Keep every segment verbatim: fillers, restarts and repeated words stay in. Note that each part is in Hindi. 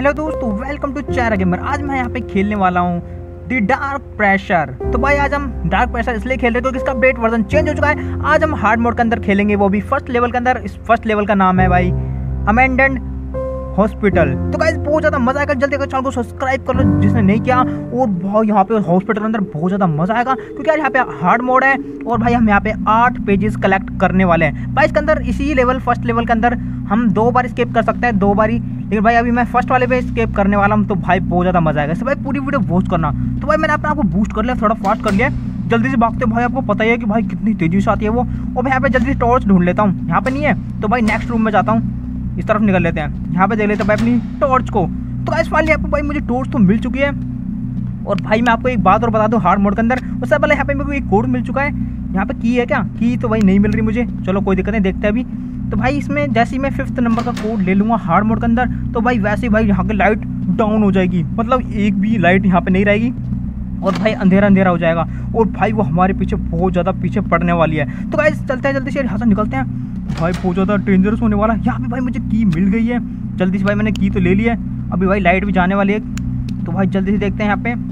हेलो दोस्तों, वेलकम टू चारा गेमर। आज मैं यहाँ पे खेलने वाला हूँ द डार्क प्रेशर। तो भाई आज हम डार्क प्रेशर इसलिए खेल रहे हैं क्योंकि इसका अपडेट वर्जन चेंज हो चुका है। आज हम हार्ड मोड के अंदर खेलेंगे, वो भी फर्स्ट लेवल के अंदर। इस फर्स्ट लेवल का नाम है भाई अमेंडेड हॉस्पिटल। तो गाइस बहुत ज़्यादा मजा आएगा। जल्दी चैनल को सब्सक्राइब कर लो जिसने नहीं किया। और भाई यहाँ पे हॉस्पिटल के अंदर बहुत ज़्यादा मजा आएगा क्योंकि यार यहाँ पे हार्ड मोड है और भाई हम यहाँ पे आठ पेजेस कलेक्ट करने वाले हैं। भाई इसके अंदर इसी लेवल फर्स्ट लेवल के अंदर हम दो बार स्केप कर सकते हैं, दो बारी। लेकिन भाई अभी मैं फर्स्ट वाले पे स्केप करने वाला हूँ, तो भाई बहुत ज़्यादा मजा आएगा। इससे भाई पूरी वीडियो वॉच करना। तो भाई मैंने अपने आपको बूस्ट कर लिया, थोड़ा फास्ट कर लिया, जल्दी से भागते। भाई आपको पता ही है कि भाई कितनी तेजी से आती है वो। और मैं यहाँ पे जल्दी से टॉर्च ढूंढ लेता हूँ। यहाँ पे नहीं है तो भाई नेक्स्ट रूम में जाता हूँ, इस तरफ निकल लेते हैं। यहाँ पे देख लेते हैं भाई अपनी टॉर्च को। तो गाइस फाइनली आपको भाई मुझे टॉर्च तो मिल चुकी है। और भाई मैं आपको एक बात और बता दूं, हार्ड मोड के अंदर उससे पहले यहाँ पे मेरे को एक कोड मिल चुका है। यहाँ पे की है क्या? की तो भाई नहीं मिल रही मुझे। चलो कोई दिक्कत नहीं, देखते हैं अभी। तो भाई इसमें जैसे ही मैं फिफ्थ नंबर का कोड ले लूँगा हार्ड मोड के अंदर, तो भाई वैसे ही भाई यहाँ की लाइट डाउन हो जाएगी, मतलब एक भी लाइट यहाँ पे नहीं रहेगी और भाई अंधेरा अंधेरा हो जाएगा। और भाई वो हमारे पीछे बहुत ज़्यादा पीछे पड़ने वाली है। तो गाइस चलते हैं जल्दी से, यहाँ से निकलते हैं। भाई बहुत ज़्यादा डेंजरस होने वाला है। यहाँ पे भाई मुझे की मिल गई है। जल्दी से भाई मैंने की तो ले ली है। अभी भाई लाइट भी जाने वाली है, तो भाई जल्दी से देखते हैं यहाँ पे।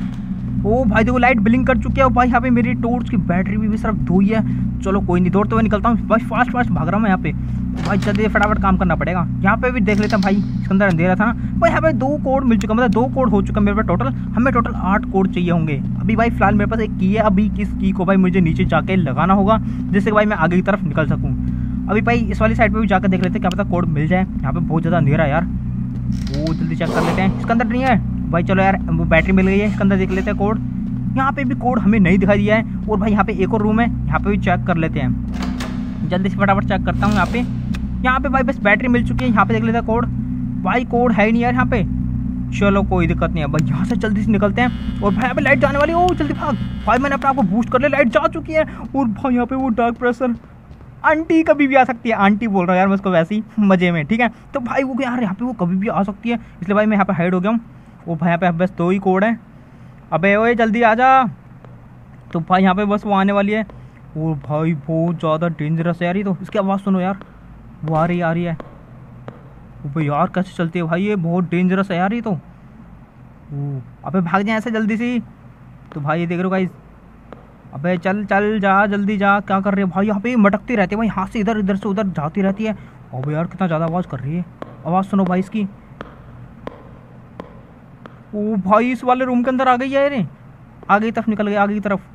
ओ भाई देखो लाइट ब्लिंक कर चुकी है। और भाई यहाँ पे मेरी टॉर्च की बैटरी भी, भी सिर्फ दो ही है। चलो कोई नहीं, दौड़ते हुए निकलता हूँ। भाई फास्ट फास्ट भाग रहा हूँ मैं यहाँ पे। भाई जल्दी से फटाफट काम करना पड़ेगा। यहाँ पे भी देख लेते हैं भाई, इसके अंदर अंधेरा था ना। भाई यहाँ पे दो कोड मिल चुका, मतलब दो कोड हो चुका मेरे पास टोटल। हमें टोटल आठ कोड चाहिए होंगे। अभी भाई फिलहाल मेरे पास एक की है। अभी किस की को भाई मुझे नीचे जाके लगाना होगा, जिससे भाई मैं आगे की तरफ निकल सकूँ। अभी भाई इस वाली साइड पे भी जाकर देख लेते हैं, क्या पता कोड मिल जाए। यहाँ पे बहुत ज़्यादा अंधेरा है यार। वो जल्दी चेक कर लेते हैं, इसके अंदर नहीं है भाई। चलो यार वो बैटरी मिल गई है, इसके अंदर देख लेते हैं कोड। यहाँ पे भी कोड हमें नहीं दिखाई दिया है। और भाई यहाँ पे एक और रूम है, यहाँ पे भी चेक कर लेते हैं। जल्दी से फटाफट चेक करता हूँ यहाँ पे। यहाँ पे भाई बस बैटरी मिल चुकी है। यहाँ पे देख लेते हैं कोड। भाई कोड है ही नहीं यार यहाँ पे। चलो कोई दिक्कत नहीं है भाई, यहाँ से जल्दी से निकलते हैं। और भाई यहाँ पे लाइट जाने वाली है। ओ जल्दी भाग भाई, मैंने अपने आपको बूस्ट कर लिया, लाइट जा चुकी है। और भाई यहाँ पे वो डार्क प्रेशर आंटी कभी भी आ सकती है। आंटी बोल रहा हूँ यार मैं उसको वैसे ही मजे में, ठीक है। तो भाई वो यार यहाँ पे वो कभी भी आ सकती है, इसलिए भाई मैं यहाँ पे हाइड हो गया हूँ। वो भाई यहाँ पे बस दो ही कोड है। अबे ओए जल्दी आ जा। तो भाई यहाँ पे बस वो आने वाली है। और भाई बहुत ज़्यादा डेंजरस है यार ये तो। इसकी आवाज़ सुनो यार, वो आ रही आ रही है। भाई यार कैसे चलती है भाई, ये बहुत डेंजरस है यार ये तो। अबे भाग जाए ऐसे जल्दी से। तो भाई ये देख रहे हो गाइस। अबे चल चल जा, जल्दी जा। क्या कर रहे हो भाई? यहाँ पे मटकती रहती है भाई, हाथ से इधर इधर से उधर जाती रहती है। अबे यार कितना ज़्यादा आवाज़ कर रही है। आवाज़ सुनो भाई इसकी। ओ भाई इस वाले रूम के अंदर आ गई है रे, आगे की तरफ निकल गई, आगे की तरफ।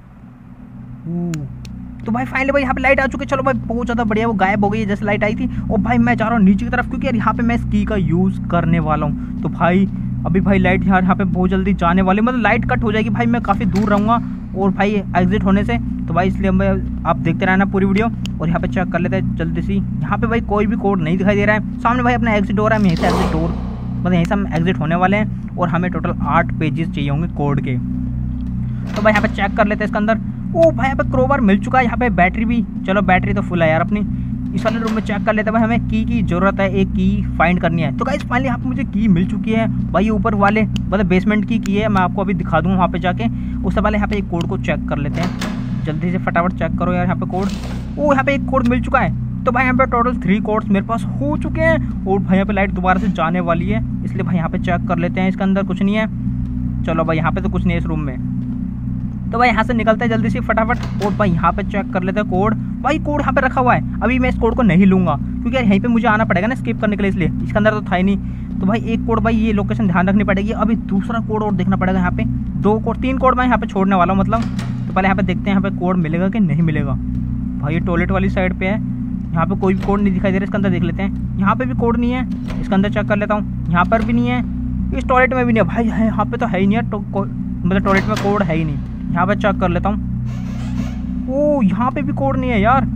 ओ तो भाई फाइनली भाई यहाँ पे लाइट आ चुकी है। चलो भाई बहुत ज़्यादा बढ़िया, वो गायब हो गई है जैसे लाइट आई थी। और भाई मैं जा रहा हूँ नीचे की तरफ क्योंकि यार यहाँ पे मैं इस की का यूज़ करने वाला हूँ। तो भाई अभी भाई लाइट यार यहाँ पे बहुत जल्दी जाने वाली, मतलब लाइट कट हो जाएगी भाई, मैं काफ़ी दूर रहूँगा और भाई एग्जिट होने से। तो भाई इसलिए मैं आप देखते रहना पूरी वीडियो। और यहाँ पे चेक कर लेते हैं जल्दी से। यहाँ पे भाई कोई भी कोड नहीं दिखाई दे रहा है। सामने भाई अपना एग्जिट हो रहा है, यहीं से एग्जिट डोर, मतलब यहीं से हम एग्जिट होने वाले हैं। और हमें टोटल आठ पेजेस चाहिए होंगे कोड के। तो भाई यहाँ पे चेक कर लेते हैं इसके अंदर। ओ भाई यहाँ पे क्रोबार मिल चुका है, यहाँ पे बैटरी भी। चलो बैटरी तो फुल है यार अपनी। इस वाले रूम में चेक कर लेते हैं भाई, हमें की की ज़रूरत है, एक की फाइंड करनी है। तो गाइस फाइनली यहाँ पे मुझे की मिल चुकी है भाई, ऊपर वाले मतलब बेसमेंट की की है। मैं आपको अभी दिखा दूँगा वहाँ पे जाके। उससे पहले यहाँ पे एक कोड को चेक कर लेते हैं। जल्दी से फटाफट चेक करो यार यहाँ पे कोड। ओ यहाँ पे एक कोड मिल चुका है। तो भाई यहाँ पे टोटल थ्री कोड्स मेरे पास हो चुके हैं। और भाई यहाँ पे लाइट दोबारा से जाने वाली है, इसलिए भाई यहाँ पे चेक कर लेते हैं। इसके अंदर कुछ नहीं है। चलो भाई यहाँ पे तो कुछ नहीं है इस रूम में। तो भाई यहाँ से निकलते हैं जल्दी से फटाफट। और भाई यहाँ पे चेक कर लेते हैं कोड। भाई कोड यहाँ पे रखा हुआ है। अभी मैं इस कोड को नहीं लूँगा क्योंकि यार यहीं पे मुझे आना पड़ेगा ना स्किप करने के लिए, इसलिए इसके अंदर तो था ही नहीं। तो भाई एक कोड भाई ये लोकेशन ध्यान रखनी पड़ेगी। अभी दूसरा कोड और देखना पड़ेगा। यहाँ पे दो कोड तीन कोड मैं यहाँ पे छोड़ने वाला हूँ मतलब। तो पहले यहाँ पे देखते हैं यहाँ पे कोड मिलेगा कि नहीं मिलेगा। भाई ये टॉयलेट वाली साइड पे है, यहाँ पे कोई भी कोड नहीं दिखाई दे रहा। इसके अंदर देख लेते हैं, यहाँ पे भी कोड नहीं है। इसके अंदर चेक कर लेता हूँ, यहाँ पर भी नहीं है। इस टॉयलेट में भी नहीं है भाई, है यहाँ पे तो है ही नहीं है। मतलब टॉयलेट में कोड है ही नहीं। यहाँ पे चेक कर लेता हूँ। ओ यहाँ पे भी कोड नहीं है यार।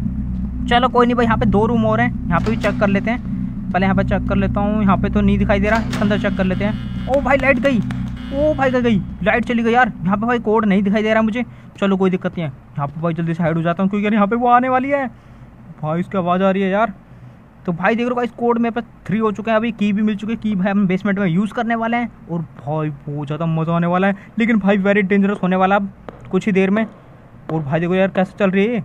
चलो कोई नहीं भाई, यहाँ पे दो रूम और हैं, यहाँ पे भी चेक कर लेते हैं। पहले यहाँ पे चेक कर लेता हूँ, यहाँ पे तो नहीं दिखाई दे रहा। इसके अंदर चेक कर लेते हैं। ओ भाई लाइट गई। ओ भाई गई गई लाइट चली गई यार। यहाँ पे भाई कोड नहीं दिखाई दे रहा मुझे। चलो कोई दिक्कत नहीं है। यहाँ पे भाई जल्दी से हाइड हो जाता हूँ क्योंकि यार यहाँ पे वो आने वाली है। भाई इसकी आवाज़ आ रही है यार। तो भाई देख रहे हो इस कोड मेरे पास थ्री हो चुके हैं। अभी की भी मिल चुकी है, की भाई हम बेसमेंट में यूज़ करने वाले हैं। और भाई बहुत ज़्यादा मज़ा आने वाला है, लेकिन भाई वेरी डेंजरस होने वाला अब कुछ ही देर में। और भाई देखो यार कैसे चल रही है।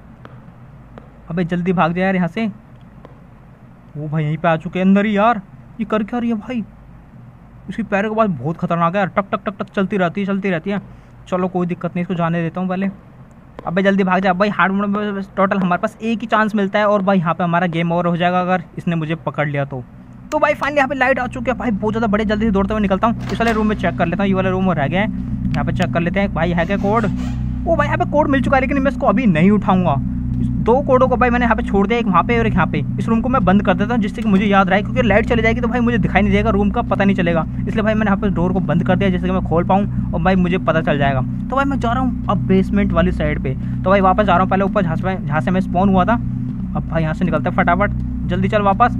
अबे जल्दी भाग जाए यार यहाँ से। वो भाई यहीं पे आ चुके हैं अंदर ही यार। ये कर क्या रही है भाई? इसकी पैरों की आवाज़ बहुत खतरनाक है यार, टक टक टक टक चलती रहती है चलती रहती है। चलो कोई दिक्कत नहीं, इसको जाने देता हूँ पहले। अबे जल्दी भाग जा भाई, हार्ड मोड में टोटल हमारे पास एक ही चांस मिलता है और भाई यहाँ पे हमारा गेम ओवर हो जाएगा अगर इसने मुझे पकड़ लिया तो। तो भाई फाइनली यहाँ पे लाइट आ चुकी है भाई, बहुत ज़्यादा बड़े, जल्दी से दौड़ते हुए निकलता हूँ। इस वाले रूम में चेक कर लेता हूँ, ये वाला रूम रह गया है, यहाँ पे चेक कर लेते हैं भाई है क्या कोड। ओ भाई यहाँ पे कोड मिल चुका है, लेकिन मैं इसको अभी नहीं उठाऊंगा। दो कोडों को भाई मैंने यहाँ पे छोड़ दिया, एक वहाँ पे और एक यहाँ पे। इस रूम को मैं बंद कर देता हूँ जिससे कि मुझे याद रहे, क्योंकि लाइट चली जाएगी तो भाई मुझे दिखाई नहीं देगा, रूम का पता नहीं चलेगा। इसलिए भाई मैंने यहाँ पे डोर को बंद कर दिया जिससे कि मैं खोल पाऊँ और भाई मुझे पता चल जाएगा। तो भाई मैं जा रहा हूँ अब बेसमेंट वाली साइड पे। तो भाई वापस जा रहा हूँ पहले ऊपर जहाँ से जहाँ से मैं स्पॉन हुआ था। अब भाई यहाँ से निकलता है फटाफट, जल्दी चल वापस।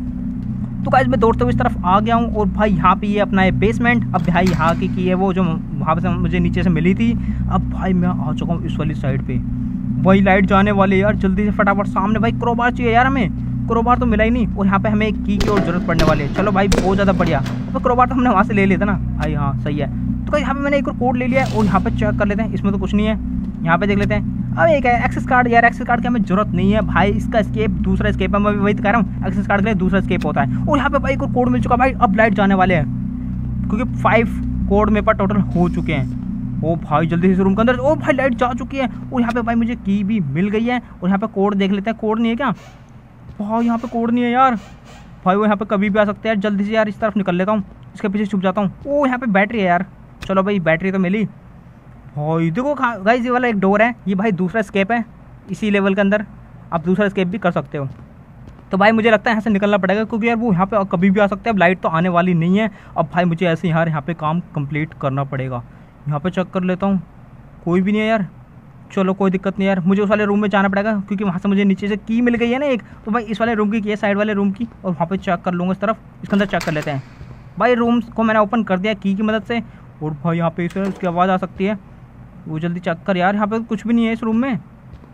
तो गाइस मैं दौड़ते हुए इस तरफ आ गया हूँ और भाई यहाँ पे ये अपना है बेसमेंट। अब भाई यहाँ की की है वो जो वहाँ से मुझे नीचे से मिली थी। अब भाई मैं आ चुका हूँ इस वाली साइड पे। वही लाइट जाने वाली है यार, जल्दी से फटाफट सामने। भाई क्रोबार चाहिए यार, हमें क्रोबार तो मिला ही नहीं और यहाँ पे हमें एक की की और जरूरत पड़ने वाली है। चलो भाई बहुत ज़्यादा बढ़िया, तो क्रोबार तो हमने वहाँ से ले लिया था ना भाई। हाँ सही है। तो यहाँ पे मैंने एक और कोड ले लिया है और यहाँ पे चेक कर लेते हैं, इसमें तो कुछ नहीं है। यहाँ पे देख लेते हैं। अब एक है एक्सेस कार्ड, यार एक्सेस कार्ड की हमें जरूरत नहीं है भाई, इसका स्केप दूसरा स्केप है। मैं वही तो कह रहा हूँ, एक्सेस कार्ड के लिए दूसरा स्केप होता है। और यहाँ पे भाई एक और कोड मिल चुका भाई, अब लाइट जाने वाले हैं क्योंकि फाइव कोड मेरे पास टोटल हो चुके हैं। ओ भाई जल्दी से रूम के अंदर, ओ भाई लाइट जा चुकी है और यहाँ पे भाई मुझे की भी मिल गई है। और यहाँ पे कोड देख लेते हैं, कोड नहीं है क्या भाई, यहाँ पे कोड नहीं है यार भाई, वो यहाँ पे कभी भी आ सकते हैं। जल्दी से यार इस तरफ निकल लेता हूँ, इसके पीछे छुप जाता हूँ। ओ यहाँ पे बैटरी है यार, चलो भाई बैटरी तो मिली भाई। देखो गाइस ये वाला एक डोर है, ये भाई दूसरा स्केप है इसी लेवल के अंदर, आप दूसरा स्केप भी कर सकते हो। तो भाई मुझे लगता है यहाँ से निकलना पड़ेगा क्योंकि यार वो यहाँ पे कभी भी आ सकते हैं। अब लाइट तो आने वाली नहीं है, अब भाई मुझे ऐसे यार यहाँ पे काम कंप्लीट करना पड़ेगा। यहाँ पे चेक कर लेता हूँ, कोई भी नहीं है यार। चलो कोई दिक्कत नहीं यार, मुझे उस वाले रूम में जाना पड़ेगा क्योंकि वहाँ से मुझे नीचे से की मिल गई है ना एक। तो भाई इस वाले रूम की ये साइड वाले रूम की, और वहाँ पे चेक कर लूँगा इस तरफ, इसके अंदर चेक कर लेते हैं। भाई रूम्स को मैंने ओपन कर दिया की की मदद से। और भाई यहाँ पे इस उसकी आवाज़ आ सकती है, वो जल्दी चेक कर यार। यहाँ पे कुछ भी नहीं है इस रूम में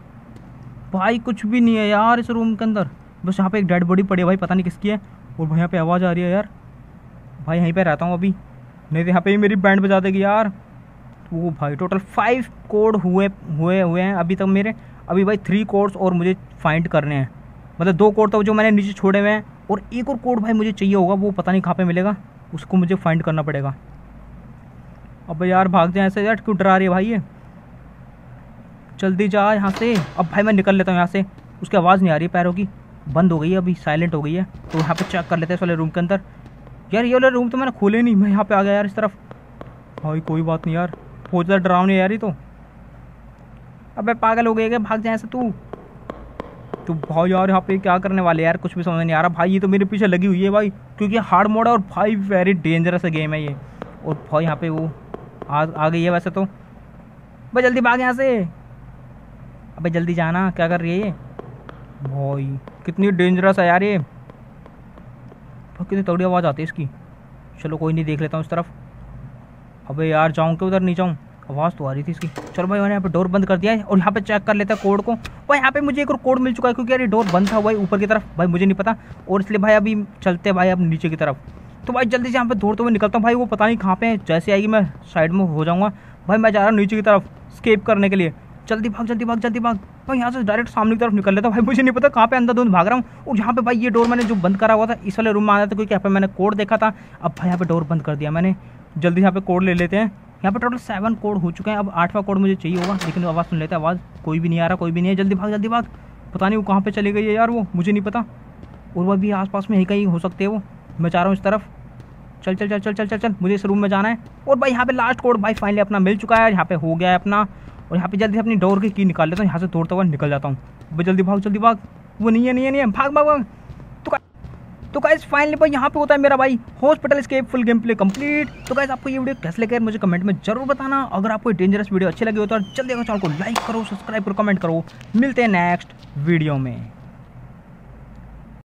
भाई, कुछ भी नहीं है यार इस रूम के अंदर। बस यहाँ पे एक डेड बॉडी पड़ी है भाई, पता नहीं किसकी है। और भाई यहाँ पे आवाज़ आ रही है यार, भाई यहीं पे रहता हूँ अभी, नहीं तो यहाँ पे ही मेरी बैंड बजा देगी यार। वो भाई टोटल फाइव कोड हुए हुए हुए हैं अभी तक मेरे। अभी भाई थ्री कोड्स और मुझे फाइंड करने हैं, मतलब दो कोड तो जो मैंने नीचे छोड़े हुए हैं और एक और कोड भाई मुझे चाहिए होगा, वो पता नहीं कहाँ पे मिलेगा, उसको मुझे फाइंड करना पड़ेगा। अब यार भाग जाए ऐसे यार, क्यों डरा रही है भाई ये, जल्दी जा यहाँ से। अब भाई मैं निकल लेता हूँ यहाँ से, उसकी आवाज़ नहीं आ रही पैरों की, बंद हो गई है अभी, साइलेंट हो गई है। तो यहाँ पे चेक कर लेते हैं इस वाले रूम के अंदर। यार ये वाला रूम तो मैंने खोले नहीं, मैं यहाँ पे आ गया यार इस तरफ। भाई कोई बात नहीं यार, बहुत ज़्यादा डरावनी है यार ये तो। अबे पागल हो गए क्या, भाग जाए ऐसे तू तो। भाई यार यहाँ पे क्या करने वाले यार, कुछ भी समझ नहीं आ रहा भाई। ये तो मेरे पीछे लगी हुई है भाई, क्योंकि हार्ड मोड है और भाई वेरी डेंजरस गेम है ये। और भाई यहाँ पे वो आ, आ गई है वैसे तो। भाई जल्दी भाग यहाँ से, अबे जल्दी जाना, क्या कर रही है ये भाई, कितनी डेंजरस है यार ये, कितनी तगड़ी आवाज़ आती है इसकी। चलो कोई नहीं, देख लेता हूँ इस तरफ। अबे यार जाऊँ कि उधर नहीं जाऊँ, आवाज़ तो आ रही थी इसकी। चलो भाई मैंने यहाँ पे डोर बंद कर दिया है और यहाँ पे चेक कर लेता है कोड को। भाई यहाँ पे मुझे एक और कोड मिल चुका है, क्योंकि यार ये डोर बंद था भाई ऊपर की तरफ, भाई मुझे नहीं पता, और इसलिए भाई अभी चलते हैं भाई अब नीचे की तरफ। तो भाई जल्दी से यहाँ पे दौड़ते हुए निकलता हूँ भाई, वो पता नहीं कहाँ पे है, जैसे आएगी मैं साइड में हो जाऊँगा। भाई मैं जा रहा हूँ नीचे की तरफ स्केप करने के लिए, जल्दी भाग जल्दी भाग जल्दी भाग। भाई यहाँ से डायरेक्ट सामने की तरफ निकल लेता भाई, मुझे नहीं पता कहाँ पे अंदर धुंध भाग रहा हूँ। और यहाँ पे भाई ये डोर मैंने जो बंद करा हुआ था इस वाले रूम में आया था, क्योंकि यहाँ पे मैंने कोड देखा था। अब भाई यहाँ पे डोर बंद कर दिया मैंने, जल्दी यहाँ पे कोड ले लेते हैं। यहाँ पे टोटल सेवन कोड हो चुके हैं, अब आठवां कोड मुझे चाहिए होगा, लेकिन आवाज़ सुन लेते हैं, आवाज़ कोई भी नहीं आ रहा, कोई भी नहीं है। जल्दी भाग जल्दी भाग, पता नहीं वो कहाँ पे चली गई है यार, वो मुझे नहीं पता। और वो भी आसपास में ही कहीं हो सकते हैं वो, मैं चाह रहा हूँ इस तरफ। चल चल चल चल चल चल चल मुझे इस रूम में जाना है। और भाई यहाँ पे लास्ट कोड भाई फाइनली अपना मिल चुका है, यहाँ पे हो गया है अपना। और यहाँ पे जल्दी से अपनी डोर की की निकाल लेता हूँ, यहाँ से दौड़ता हुआ निकल जाता हूँ। भाई जल्दी भाग जल्दी भाग, वो नहीं है नहीं है नहीं है, भाग भाग भाग। तो तो गाइस फाइनली भाई यहाँ पे होता है मेरा भाई hospital escape full game play complete. तो गाइस आपको ये वीडियो कैसे लगे मुझे कमेंट में जरूर बताना। अगर आपको डेंजरस वीडियो अच्छी लगी हो तो जल्दी चैनल को लाइक करो, सब्सक्राइब करो, कमेंट करो। मिलते हैं नेक्स्ट वीडियो में।